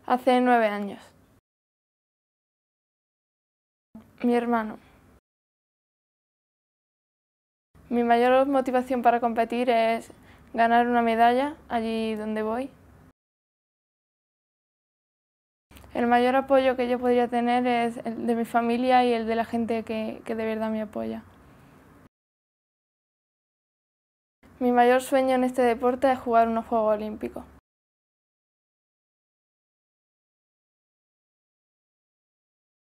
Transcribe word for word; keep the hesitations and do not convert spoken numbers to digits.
Hace nueve años. Mi hermano. Mi mayor motivación para competir es ganar una medalla allí donde voy. El mayor apoyo que yo podría tener es el de mi familia y el de la gente que, que de verdad me apoya. Mi mayor sueño en este deporte es jugar unos Juegos Olímpicos.